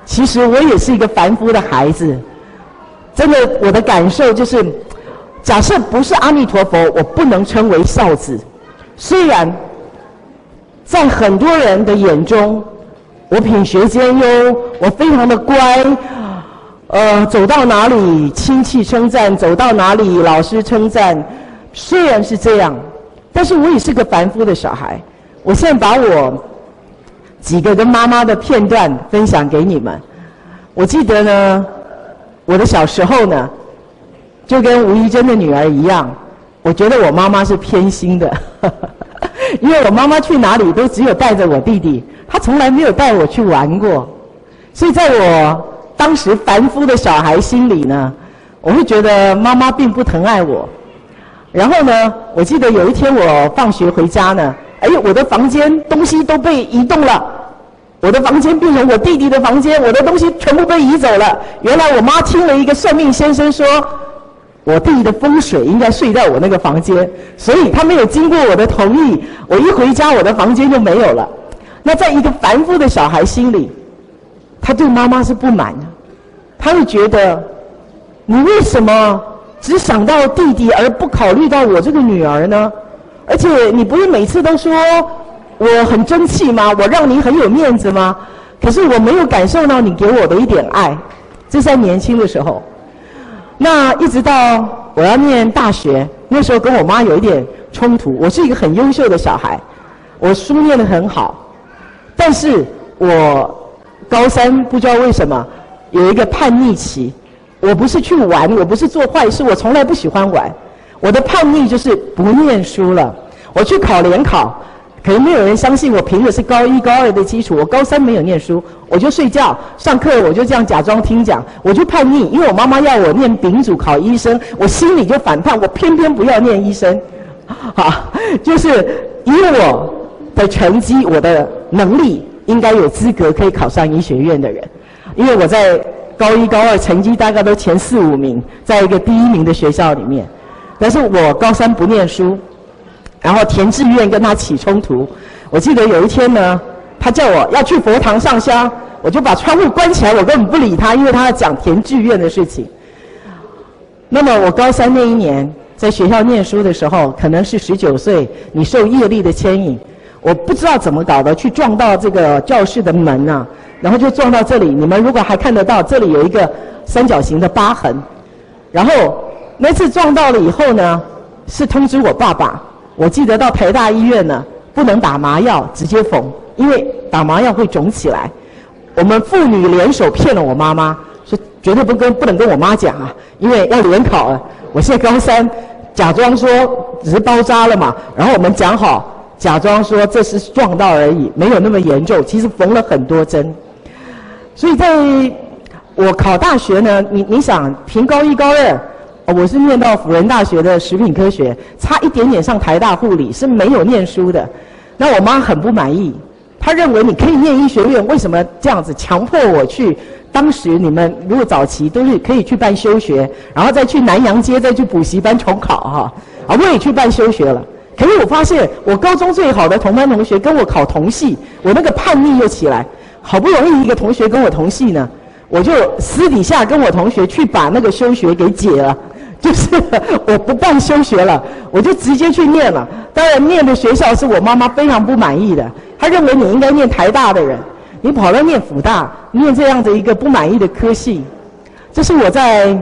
其实我也是一个凡夫的孩子。真的，我的感受就是，假设不是阿弥陀佛，我不能称为孝子。虽然在很多人的眼中，我品学兼优，我非常的乖，走到哪里亲戚称赞，走到哪里老师称赞。虽然是这样，但是我也是个凡夫的小孩。我现在把我几个跟妈妈的片段分享给你们。我记得呢，我的小时候呢，就跟吴怡珍的女儿一样，我觉得我妈妈是偏心的，因为我妈妈去哪里都只有带着我弟弟，她从来没有带我去玩过。所以在我当时凡夫的小孩心里呢，我会觉得妈妈并不疼爱我。然后呢，我记得有一天我放学回家呢，哎呦，我的房间东西都被移动了，我的房间变成我弟弟的房间，我的东西全部被移走了。原来我妈听了一个算命先生说，我弟弟的风水应该睡在我那个房间，所以他没有经过我的同意，我一回家我的房间就没有了。那在一个凡夫的小孩心里，他对妈妈是不满的，他会觉得你为什么只想到弟弟而不考虑到我这个女儿呢？而且你不是每次都说我很争气吗？我让你很有面子吗？可是我没有感受到你给我的一点爱。这是在年轻的时候。那一直到我要念大学，那时候跟我妈有一点冲突。我是一个很优秀的小孩，我书念得很好，但是我高三不知道为什么有一个叛逆期。我不是去玩，我不是做坏事，我从来不喜欢玩。我的叛逆就是不念书了。我去考联考，可能没有人相信我凭的是高一高二的基础，我高三没有念书，我就睡觉，上课我就这样假装听讲，我就叛逆，因为我妈妈要我念丙组考医生，我心里就反叛，我偏偏不要念医生。好，就是以我的成绩，我的能力应该有资格可以考上医学院的人，因为我在高一高二成绩大概都前4、5名，在一个第1名的学校里面。但是我高三不念书，然后填志愿跟他起冲突。我记得有一天呢，他叫我要去佛堂上香，我就把窗户关起来，我根本不理他，因为他要讲填志愿的事情。那么我高三那一年在学校念书的时候，可能是19岁，你受业力的牵引，我不知道怎么搞的，去撞到这个教室的门啊，然后就撞到这里。你们如果还看得到，这里有一个三角形的疤痕。然后那次撞到了以后呢，是通知我爸爸。我记得到台大医院呢，不能打麻药，直接缝，因为打麻药会肿起来。我们父女联手骗了我妈妈，说绝对不能跟我妈讲啊，因为要联考了。我现在高三，假装说只是包扎了嘛，然后我们讲好，假装说这是撞到而已，没有那么严重，其实缝了很多针。所以在我考大学呢，你想凭高一高二，我是念到辅仁大学的食品科学，差一点点上台大护理，是没有念书的。那我妈很不满意，她认为你可以念医学院，为什么这样子强迫我去？当时你们如果早期都是可以去办休学，然后再去南洋街再去补习班重考哈，我也去办休学了。可是我发现我高中最好的同班同学跟我考同系，我那个叛逆又起来，好不容易一个同学跟我同系呢，我就私底下跟我同学去把那个休学给解了，就是我不办休学了，我就直接去念了。当然念的学校是我妈妈非常不满意的，她认为你应该念台大的人，你跑到念辅大，念这样的一个不满意的科系。这是我在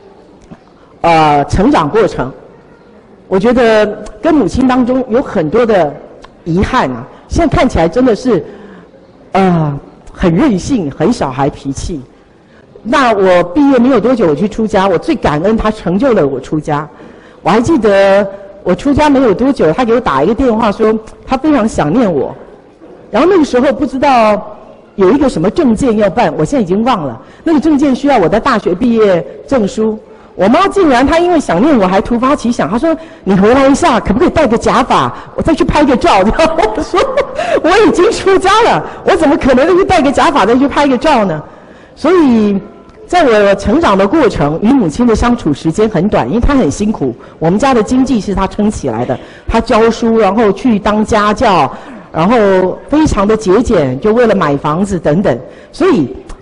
成长过程，我觉得跟母亲当中有很多的遗憾啊。现在看起来真的是很任性，很小孩脾气。那我毕业没有多久，我去出家，我最感恩他成就了我出家。我还记得我出家没有多久，他给我打一个电话说他非常想念我。然后那个时候不知道有一个什么证件要办，我现在已经忘了。那个证件需要我的大学毕业证书。我妈竟然她因为想念我，还突发奇想，她说你回来一下，可不可以戴个假发，我再去拍个照？然后我说我已经出家了，我怎么可能去戴个假发再去拍个照呢？所以在我成长的过程，与母亲的相处时间很短，因为她很辛苦，我们家的经济是她撑起来的，她教书，然后去当家教，然后非常的节俭，就为了买房子等等，所以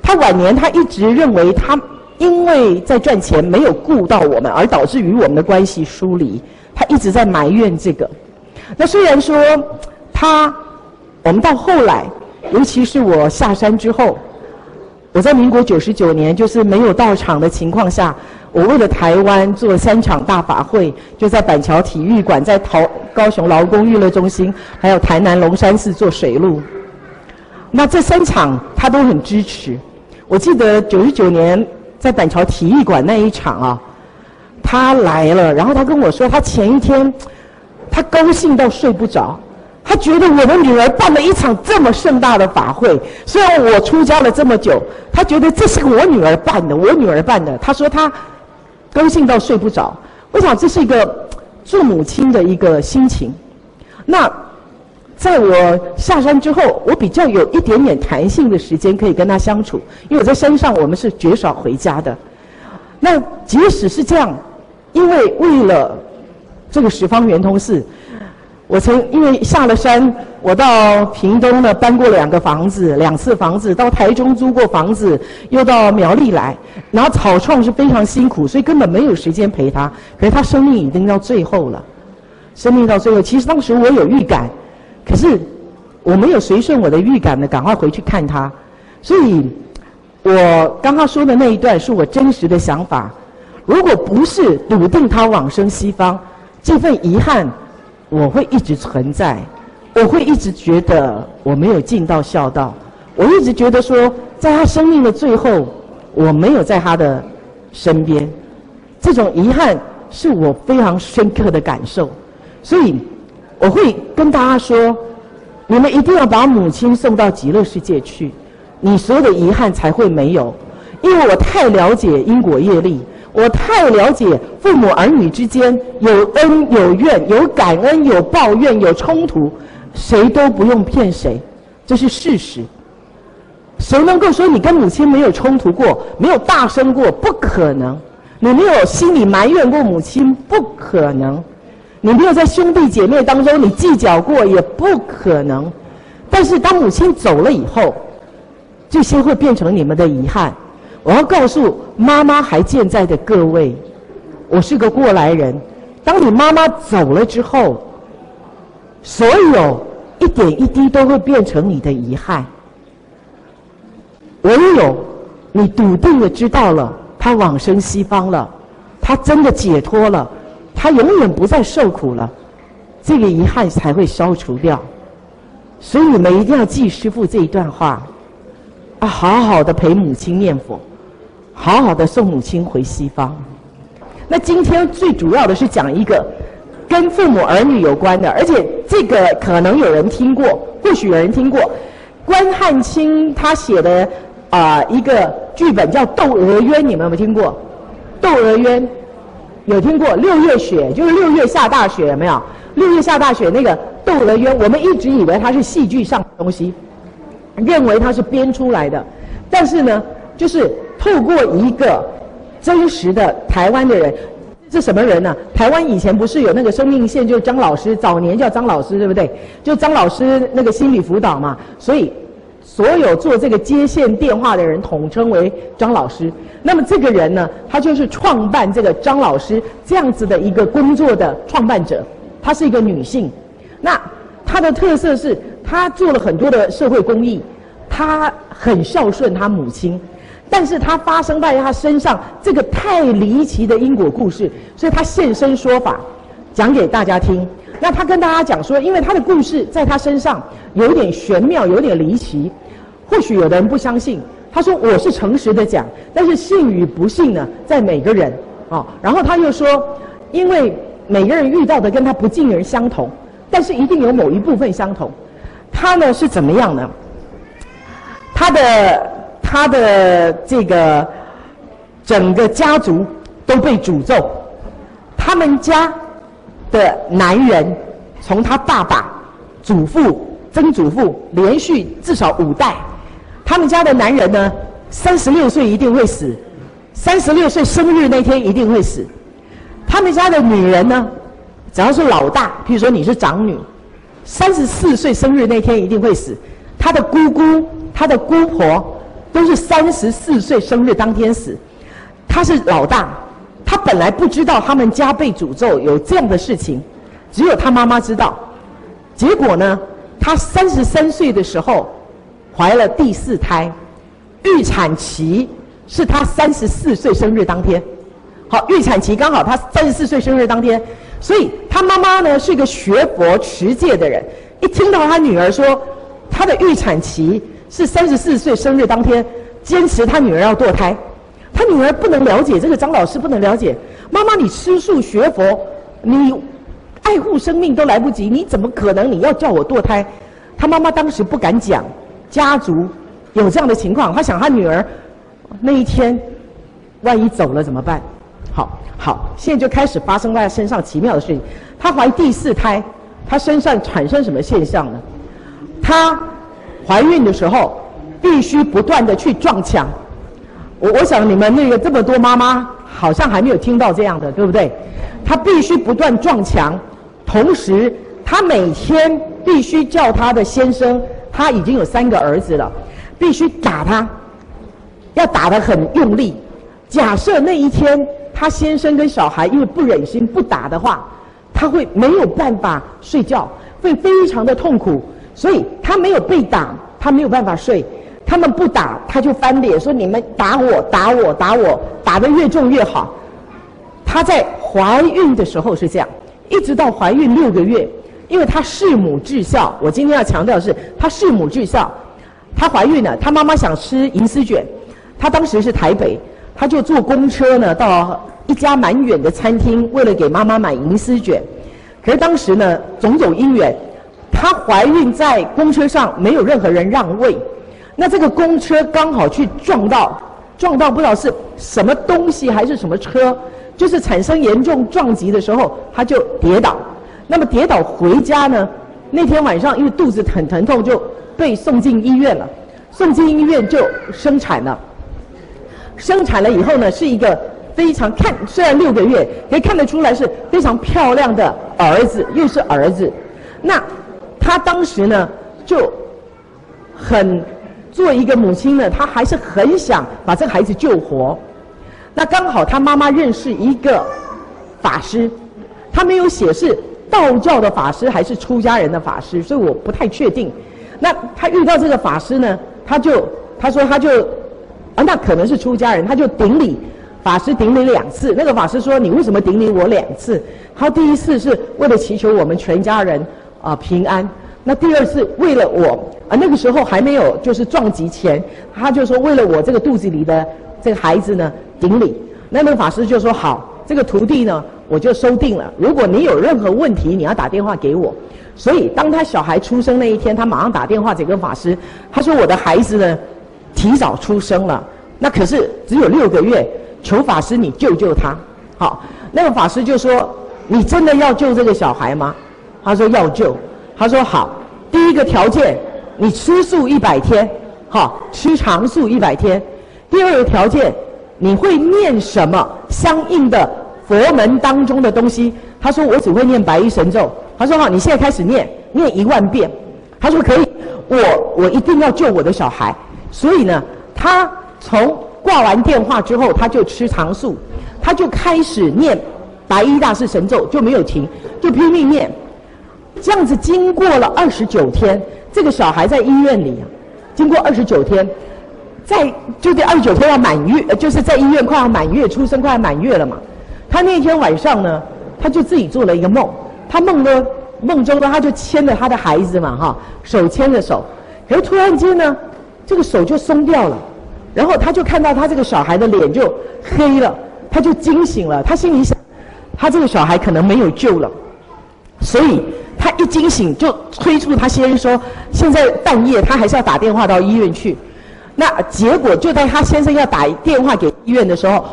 他晚年他一直认为他因为在赚钱没有顾到我们，而导致与我们的关系疏离，他一直在埋怨这个。那虽然说我们到后来，尤其是我下山之后，我在民国99年就是没有到场的情况下，我为了台湾做3场大法会，就在板桥体育馆、在高雄劳工娱乐中心，还有台南龙山寺做水路。那这3场他都很支持。我记得99年在板桥体育馆那一场啊，他来了，然后他跟我说，他前一天他高兴到睡不着。他觉得我的女儿办了一场这么盛大的法会，虽然我出家了这么久，他觉得这是我女儿办的，他说他高兴到睡不着。我想这是一个做母亲的一个心情。那在我下山之后，我比较有一点点弹性的时间可以跟他相处，因为我在山上我们是绝少回家的。那即使是这样，因为了这个十方圆通寺，我因为下了山，我到屏东呢搬过2次房子，到台中租过房子，又到苗栗来，然后草创是非常辛苦，所以根本没有时间陪他。可是他生命已经到最后了，其实当时我有预感，可是我没有随顺我的预感呢，赶快回去看他。所以我刚刚说的那一段是我真实的想法。如果不是笃定他往生西方，这份遗憾我会一直存在，我会一直觉得我没有尽到孝道，我一直觉得说，在他生命的最后，我没有在他的身边，这种遗憾是我非常深刻的感受。所以我会跟大家说，你们一定要把母亲送到极乐世界去，你所有的遗憾才会没有。因为我太了解因果业力，我太了解父母儿女之间有恩有怨，有感恩有抱怨有冲突，谁都不用骗谁，这是事实。谁能够说你跟母亲没有冲突过，没有大声过？不可能。你没有心里埋怨过母亲？不可能。你没有在兄弟姐妹当中你计较过？也不可能。但是当母亲走了以后，这些会变成你们的遗憾。我要告诉妈妈还健在的各位，我是个过来人。当你妈妈走了之后，所有一点一滴都会变成你的遗憾。唯有你笃定的知道了，他往生西方了，他真的解脱了，他永远不再受苦了，这个遗憾才会消除掉。所以你们一定要记师父这一段话，好好的陪母亲念佛，好好的送母亲回西方。那今天最主要的是讲一个跟父母儿女有关的，而且这个可能有人听过，或许有人听过，关汉卿他写的一个剧本叫《窦娥冤》，你们有没有听过？《窦娥冤》有听过？6月雪就是6月下大雪，有没有？6月下大雪那个《窦娥冤》，我们一直以为它是戏剧上的东西，认为它是编出来的，但是呢，就是透过一个真实的台湾的人。是什么人呢？台湾以前不是有那个生命线，就是张老师，早年叫张老师，对不对？就张老师那个心理辅导嘛，所以所有做这个接线电话的人统称为张老师。那么这个人呢，他就是创办这个张老师这样子的一个工作的创办者，她是一个女性。那她的特色是，她做了很多的社会公益，她很孝顺她母亲。但是他发生在他身上这个太离奇的因果故事，所以他现身说法，讲给大家听。那他跟大家讲说，因为他的故事在他身上有点玄妙，有点离奇，或许有的人不相信。他说我是诚实的讲，但是信与不信呢，在每个人然后他又说，因为每个人遇到的跟他不尽人相同，但是一定有某一部分相同。他呢是怎么样呢？他的这个整个家族都被诅咒，他们家的男人从他爸爸、祖父、曾祖父连续至少5代，他们家的男人呢，36岁一定会死，36岁生日那天一定会死。他们家的女人呢，只要是老大，譬如说你是长女，34岁生日那天一定会死。他的姑姑、他的姑婆都是34岁生日当天死。他是老大，他本来不知道他们家被诅咒有这样的事情，只有他妈妈知道。结果呢，他33岁的时候怀了第4胎，预产期是他34岁生日当天。好，预产期刚好他34岁生日当天，所以他妈妈呢是一个学佛持戒的人，一听到他女儿说他的预产期是34岁生日当天，坚持他女儿要堕胎。他女儿不能了解，这个张老师不能了解，妈妈你吃素学佛，你爱护生命都来不及，你怎么可能你要叫我堕胎？他妈妈当时不敢讲，家族有这样的情况，他想他女儿那一天万一走了怎么办？好，现在就开始发生在他身上奇妙的事情。他怀第4胎，他身上产生什么现象呢？他怀孕的时候必须不断的去撞墙。我想你们那个这么多妈妈好像还没有听到这样的，对不对？她必须不断撞墙，同时她每天必须叫她的先生，她已经有3个儿子了，必须打他，要打得很用力。假设那一天她先生跟小孩因为不忍心不打的话，他会没有办法睡觉，会非常的痛苦，所以他没有被打，他没有办法睡。他们不打，他就翻脸说：“你们打我，打我，打我，打得越重越好。”她在怀孕的时候是这样，一直到怀孕6个月，因为她弑母至孝。我今天要强调的是，她弑母至孝。她怀孕了，她妈妈想吃银丝卷，她当时是台北，她就坐公车呢到一家蛮远的餐厅，为了给妈妈买银丝卷。可是当时呢，种种因缘，她怀孕在公车上没有任何人让位。那这个公车刚好去撞到不知道是什么东西还是什么车，就是产生严重撞击的时候，他就跌倒。那么跌倒回家呢，那天晚上因为肚子很疼痛，就被送进医院了。送进医院就生产了。生产了以后呢，是一个非常虽然6个月，可以看得出来是非常漂亮的儿子，又是儿子。那他当时呢就作为一个母亲呢，她还是很想把这个孩子救活。那刚好她妈妈认识一个法师，他没有写是道教的法师还是出家人的法师，所以我不太确定。那他遇到这个法师呢，他说那可能是出家人，他就顶礼法师，顶礼2次。那个法师说：“你为什么顶礼我2次？”他第一次是为了祈求我们全家人平安。那第2次为了我那个时候还没有就是撞击前，他就说为了我这个肚子里的这个孩子呢顶礼。那个法师就说好，这个徒弟呢我就收定了，如果你有任何问题，你要打电话给我。所以当他小孩出生那一天，他马上打电话给法师，他说我的孩子呢提早出生了，那可是只有6个月，求法师你救救他。好，那个法师就说你真的要救这个小孩吗？他说要救。他说好，第一个条件，你吃素100天，好，吃长素100天。第2个条件，你会念什么相应的佛门当中的东西？他说我只会念白衣神咒。他说好，你现在开始念1万遍。他说可以，我一定要救我的小孩。所以呢，他从挂完电话之后，他就吃长素，他就开始念白衣大士神咒，就没有停，就拼命念。这样子经过了29天，这个小孩在医院里经过29天，就这29天要满月，就是在医院快要满月，出生快要满月了嘛。他那天晚上呢，他就自己做了一个梦，他梦中呢，他就牵着他的孩子嘛，手牵着手，可是突然间呢，这个手就松掉了，然后他就看到他这个小孩的脸就黑了，他就惊醒了，他心里想，他这个小孩可能没有救了，所以他一惊醒就催促他先生说，现在半夜他还是要打电话到医院去。那结果就在他先生要打电话给医院的时候，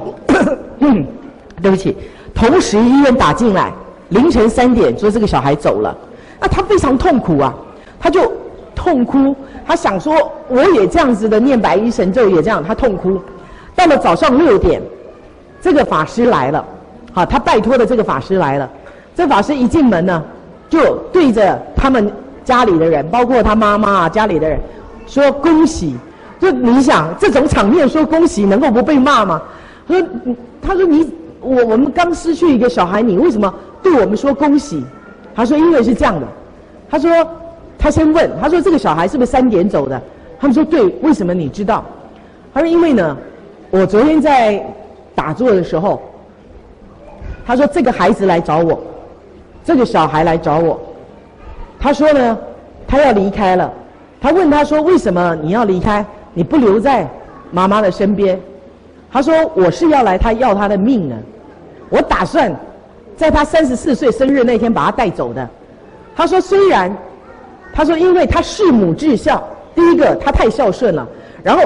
对不起，同时医院打进来，凌晨3点说这个小孩走了。那他非常痛苦啊，他就痛哭，他想说我也这样子的念白衣神咒也这样，他痛哭。到了早上6点，这个法师来了，好，他拜托的这个法师来了。这法师一进门呢，就对着他们家里的人，包括他妈妈家里的人，说恭喜， 就你想这种场面说恭喜能够不被骂吗？他说我们刚失去一个小孩，你为什么对我们说恭喜？他说因为是这样的，他说他先问，他说这个小孩是不是3点走的？他们说对，为什么你知道？他说因为呢，我昨天在打坐的时候，他说这个孩子来找我，这个小孩来找我，他说呢他要离开了，他问他说为什么你要离开？你不留在妈妈的身边？他说我是要来要他的命呢，我打算在他34岁生日那天把他带走的。他说虽然，他说因为他弑母至孝，第一个他太孝顺了，然后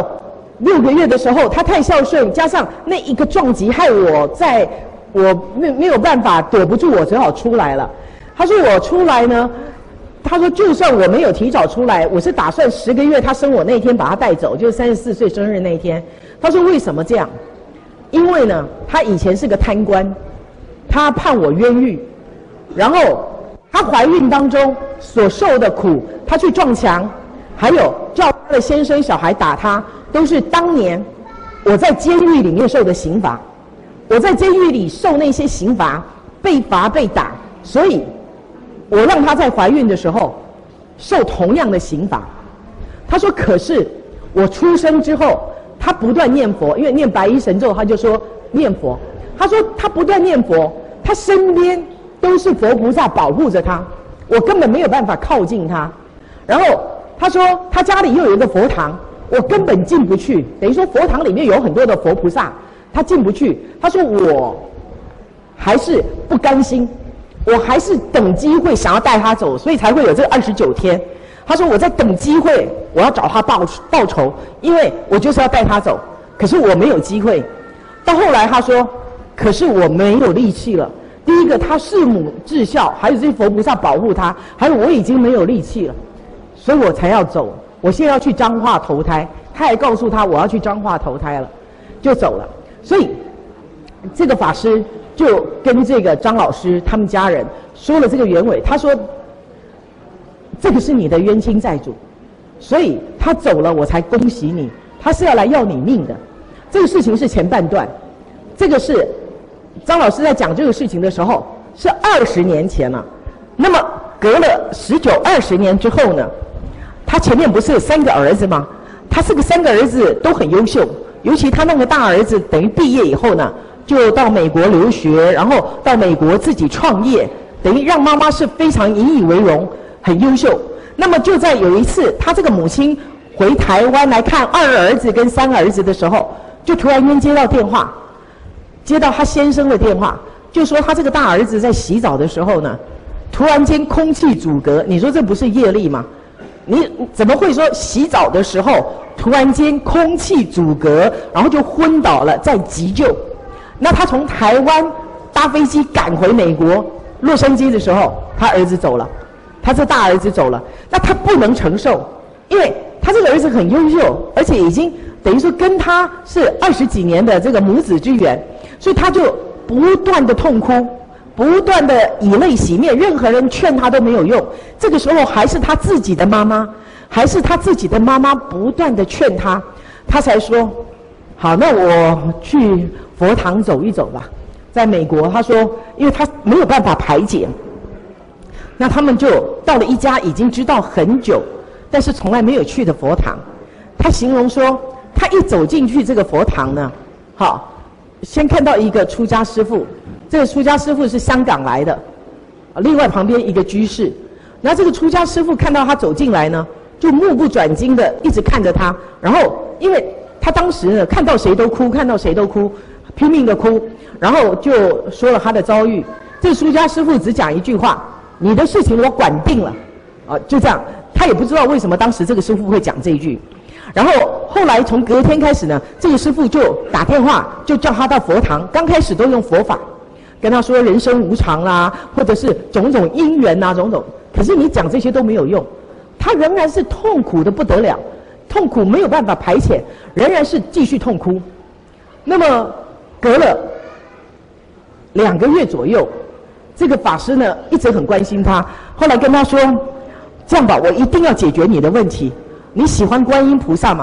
6个月的时候他太孝顺，加上那一个撞击害我没有办法躲不住，我只好出来了。他说我出来呢，他说就算我没有提早出来，我是打算10个月他生我那天把他带走，就是34岁生日那一天。他说为什么这样？因为呢他以前是个贪官，他判我冤狱，然后他怀孕当中所受的苦，他去撞墙，还有叫他的先生小孩打他，都是当年我在监狱里面受的刑罚。我在监狱里受那些刑罚，被罚被打，所以我让他在怀孕的时候受同样的刑罚。他说可是我出生之后他不断念佛，因为念白衣神咒，他就说念佛。他说他不断念佛，他身边都是佛菩萨保护着他，我根本没有办法靠近他。然后他说他家里又有一个佛堂，我根本进不去，等于说佛堂里面有很多的佛菩萨，他进不去。他说我还是不甘心，我还是等机会想要带他走，所以才会有这29天。他说我在等机会，我要找他报仇，因为我就是要带他走，可是我没有机会。到后来他说可是我没有力气了，第一个他弑母至孝，还有这些佛菩萨保护他，还有我已经没有力气了，所以我才要走。我现在要去彰化投胎，他还告诉他我要去彰化投胎了，就走了。所以这个法师就跟这个张老师他们家人说了这个原委，他说这个是你的冤亲债主，所以他走了我才恭喜你，他是要来要你命的。这个事情是前半段，这个是张老师在讲这个事情的时候是20年前了。那么隔了19、20年之后呢，他前面不是有3个儿子吗？他这个3个儿子都很优秀，尤其他那个大儿子等于毕业以后呢，就到美国留学，然后到美国自己创业，等于让妈妈是非常引以为荣，很优秀。那么就在有一次，他这个母亲回台湾来看2儿子跟3儿子的时候，就突然间接到电话，接到他先生的电话，就说他这个大儿子在洗澡的时候呢，突然间空气阻隔。你说这不是业力吗？你怎么会说洗澡的时候突然间空气阻隔，然后就昏倒了，在急救？那他从台湾搭飞机赶回美国洛杉矶的时候，他儿子走了，他这大儿子走了。那他不能承受，因为他这个儿子很优秀，而且已经等于说跟他是20几年的这个母子之缘，所以他就不断的痛哭，不断的以泪洗面，任何人劝他都没有用。这个时候还是他自己的妈妈，不断的劝他，他才说好，那我去佛堂走一走吧。在美国，他说因为他没有办法排解，那他们就到了一家已经知道很久但是从来没有去的佛堂。他形容说他一走进去这个佛堂呢，好，先看到一个出家师父，这个出家师父是香港来的，另外旁边一个居士。然后这个出家师父看到他走进来呢，就目不转睛的一直看着他，然后因为他当时呢看到谁都哭，拼命的哭，然后就说了他的遭遇。这个出家师父只讲一句话：你的事情我管定了，就这样。他也不知道为什么当时这个师父会讲这一句。然后后来从隔天开始呢，这个师父就打电话，就叫他到佛堂。刚开始都用佛法跟他说人生无常啦，或者是种种因缘啊，种种。可是你讲这些都没有用，他仍然是痛苦的不得了，痛苦没有办法排遣，仍然是继续痛哭。那么隔了2个月左右，这个法师呢一直很关心他，后来跟他说：这样吧，我一定要解决你的问题。你喜欢观音菩萨吗？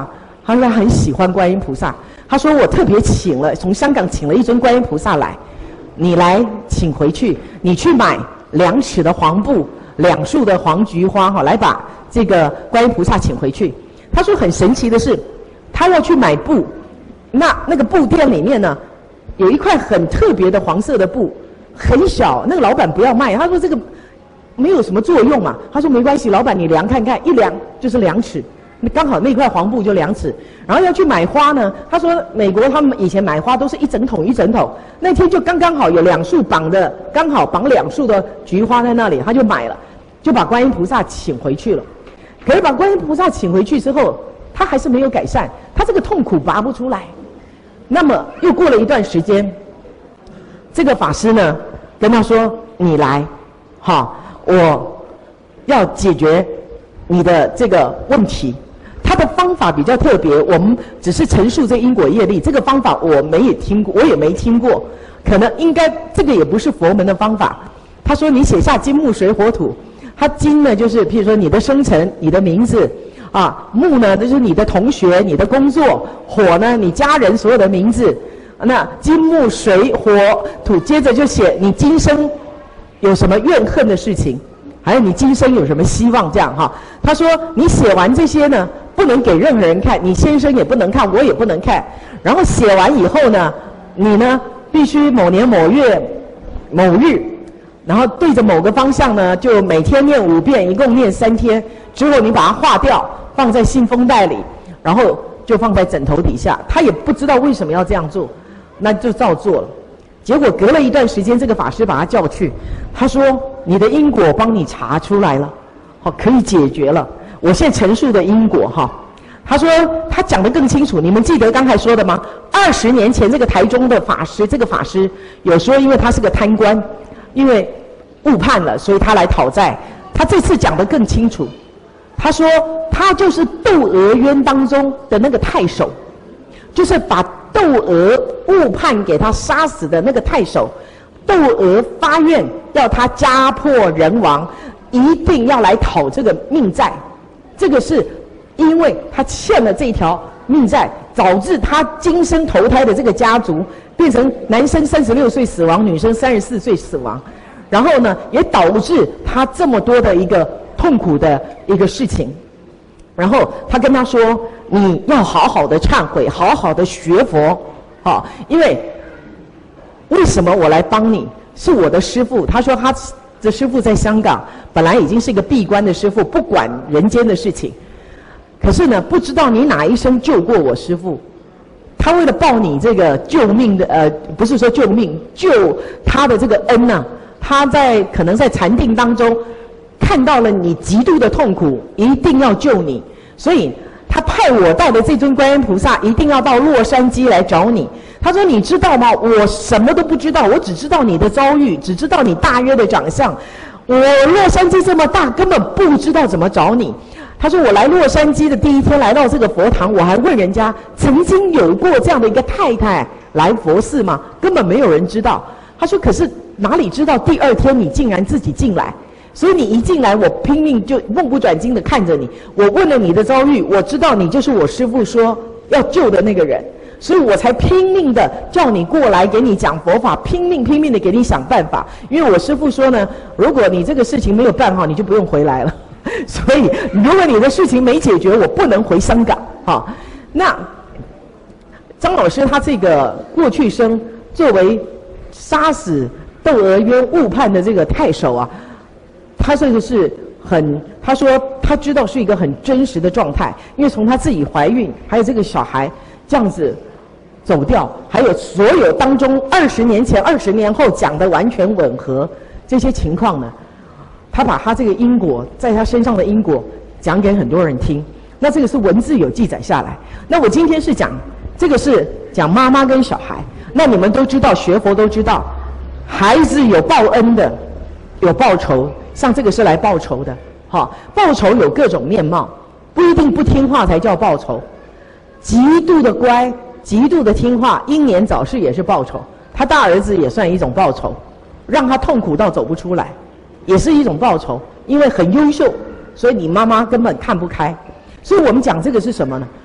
他说他很喜欢观音菩萨，他说我特别从香港请了一尊观音菩萨来，你来请回去，你去买2尺的黄布，2束的黄菊花来把这个观音菩萨请回去。他说很神奇的是，他要去买布，那个布店里面呢，有一块很特别的黄色的布，很小，那个老板不要卖，他说这个没有什么作用嘛。他说没关系，老板你量看看，一量就是2尺，刚好那块黄布就2尺。然后要去买花呢，他说美国他们以前买花都是一整桶一整桶，那天就刚好有2束绑的，刚好绑2束的菊花在那里，他就买了，就把观音菩萨请回去了。可是把观音菩萨请回去之后，他还是没有改善，他这个痛苦拔不出来。那么又过了一段时间，这个法师呢跟他说：“你来，我要解决你的这个问题。”他的方法比较特别，我们只是陈述这因果业力，这个方法我也没听过，可能应该这个也不是佛门的方法。他说：“你写下金木水火土。”他金呢，就是譬如说你的生辰、你的名字啊；木呢，就是你的同学、你的工作；火呢，你家人所有的名字。那金木水火土，接着就写你今生有什么怨恨的事情，还有你今生有什么希望，这样哈。他说你写完这些呢，不能给任何人看，你先生也不能看，我也不能看。然后写完以后呢，你呢必须某年某月某日。然后对着某个方向呢，就每天念5遍，一共念3天。之后你把它划掉，放在信封袋里，然后就放在枕头底下。他也不知道为什么要这样做，那就照做了。结果隔了一段时间，这个法师把他叫去，他说：“你的因果帮你查出来了，可以解决了。我现在陈述的因果他说他讲得更清楚，你们记得刚才说的吗？20年前这个台中的法师，这个法师有说，因为他是个贪官。因为误判了，所以他来讨债。他这次讲得更清楚，他说他就是窦娥冤当中的那个太守，就是把窦娥误判给他杀死的那个太守。窦娥发愿要他家破人亡，一定要来讨这个命债。这个是因为他欠了这条命债，导致他今生投胎的这个家族变成男生36岁死亡，女生34岁死亡，然后呢，也导致他这么多的一个痛苦的一个事情。然后他跟他说：“你要好好的忏悔，好好的学佛，因为什么我来帮你？是我的师父。”他说他的师父在香港，本来已经是一个闭关的师父，不管人间的事情。可是呢，不知道你哪一生救过我师父，他为了报你这个救命的不是说救命，救他的这个恩啊，他可能在禅定当中看到了你极度的痛苦，一定要救你，所以他派我带的这尊观音菩萨一定要到洛杉矶来找你。他说：“你知道吗？我什么都不知道，我只知道你的遭遇，只知道你大约的长相。我洛杉矶这么大，根本不知道怎么找你。”他说：“我来洛杉矶的第一天来到这个佛堂，我还问人家曾经有过这样的一个太太来佛寺吗？根本没有人知道。”他说：“可是哪里知道第2天你竟然自己进来，所以你一进来，我拼命就目不转睛地看着你。我问了你的遭遇，我知道你就是我师父说要救的那个人，所以我才拼命的叫你过来给你讲佛法，拼命的给你想办法。因为我师父说呢，如果你这个事情没有办好，你就不用回来了。”所以，如果你的事情没解决，我不能回香港。那张老师他这个过去生作为杀死窦娥冤误判的这个太守啊，他这个是他说他知道是一个很真实的状态，因为从他自己怀孕，还有这个小孩这样子走掉，还有所有当中20年前、20年后讲的完全吻合这些情况呢。他把他这个因果在他身上的因果讲给很多人听，那这个是文字有记载下来。那我今天是讲这个是讲妈妈跟小孩。那你们都知道，学佛都知道，孩子有报恩的，有报仇，像这个是来报仇的。报仇有各种面貌，不一定不听话才叫报仇。极度的乖，极度的听话，英年早逝也是报仇。他大儿子也算一种报仇，让他痛苦到走不出来。也是一种报仇，因为很优秀，所以你妈妈根本看不开。所以我们讲这个是什么呢？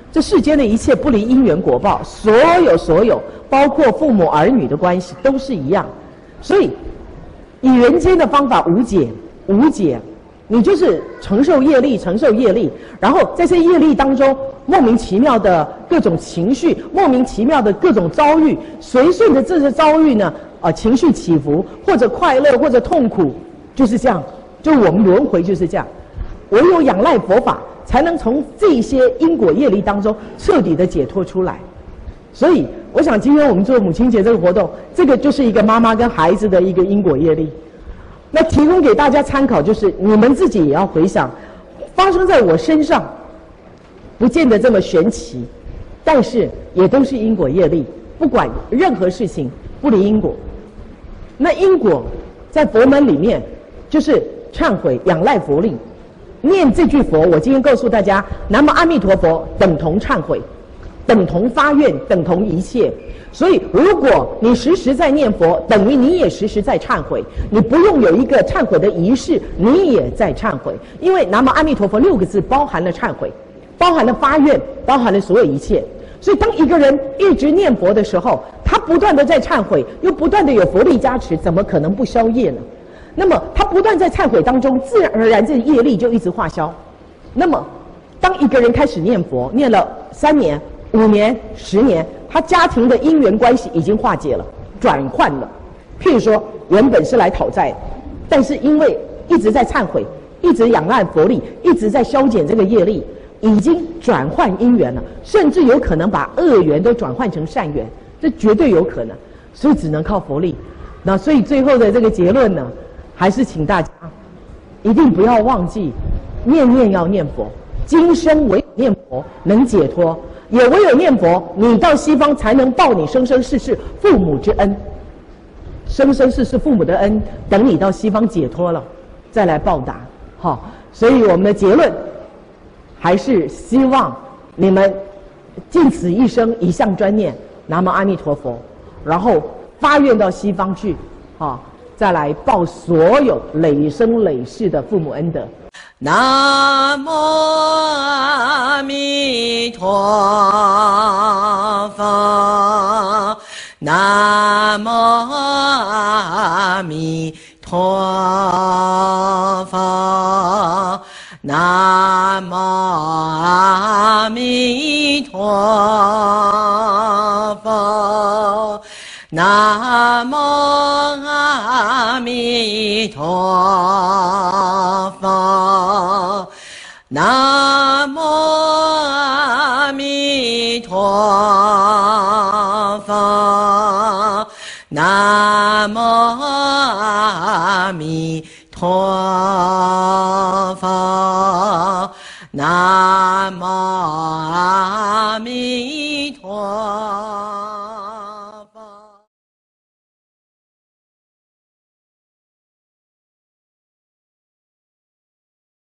这世间的一切不离因缘果报，所有，包括父母儿女的关系都是一样。所以，以人间的方法无解，你就是承受业力，然后在这业力当中，莫名其妙的各种情绪，莫名其妙的各种遭遇，随顺着这些遭遇呢，情绪起伏，或者快乐，或者痛苦，就是这样，就我们轮回就是这样。唯有仰赖佛法，才能从这些因果业力当中彻底的解脱出来。所以，我想今天我们做母亲节这个活动，这个就是一个妈妈跟孩子的一个因果业力。那提供给大家参考，就是你们自己也要回想，发生在我身上，不见得这么玄奇，但是也都是因果业力。不管任何事情，不离因果。那因果在佛门里面，就是忏悔、仰赖佛力，念这句佛。我今天告诉大家，南无阿弥陀佛等同忏悔，等同发愿，等同一切。所以，如果你时时在念佛，等于你也时时在忏悔。你不用有一个忏悔的仪式，你也在忏悔。因为南无阿弥陀佛6个字包含了忏悔，包含了发愿，包含了所有一切。所以，当一个人一直念佛的时候，他不断的在忏悔，又不断的有佛力加持，怎么可能不消业呢？那么，他不断在忏悔当中，自然而然这业力就一直化消。那么，当一个人开始念佛，念了3年、5年、10年，他家庭的因缘关系已经化解了，转换了。譬如说，原本是来讨债，但是因为一直在忏悔，一直仰赖佛力，一直在消减这个业力，已经转换因缘了，甚至有可能把恶缘都转换成善缘，这绝对有可能。所以只能靠佛力。那所以最后的这个结论呢，还是请大家一定不要忘记，念念要念佛，今生唯有念佛能解脱。也唯有念佛，你到西方才能报你生生世世父母之恩，生生世世父母的恩，等你到西方解脱了，再来报答。好，所以我们的结论还是希望你们尽此一生一向专念南无阿弥陀佛，然后发愿到西方去，再来报所有累生累世的父母恩德。 南无阿弥陀佛，南无阿弥陀佛，南无阿弥陀佛，南无阿弥陀佛，南无阿弥陀佛，南无阿弥陀佛，南无阿弥陀。